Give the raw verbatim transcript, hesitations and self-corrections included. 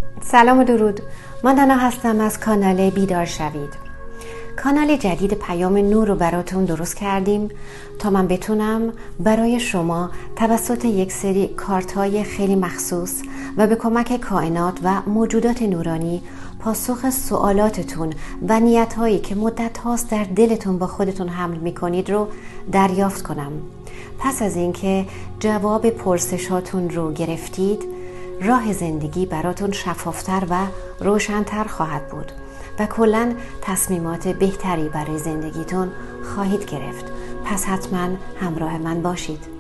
سلام و درود. من دانا هستم از کانال بیدار شوید. کانال جدید پیام نور رو براتون درست کردیم تا من بتونم برای شما توسط یک سری کارت‌های خیلی مخصوص و به کمک کائنات و موجودات نورانی پاسخ سوالاتتون و نیت‌هایی که مدت هاست در دلتون با خودتون حمل می‌کنید رو دریافت کنم. پس از اینکه جواب پرسشاتون رو گرفتید، راه زندگی براتون شفافتر و روشن‌تر خواهد بود و کلاً تصمیمات بهتری برای زندگیتون خواهید گرفت. پس حتما همراه من باشید.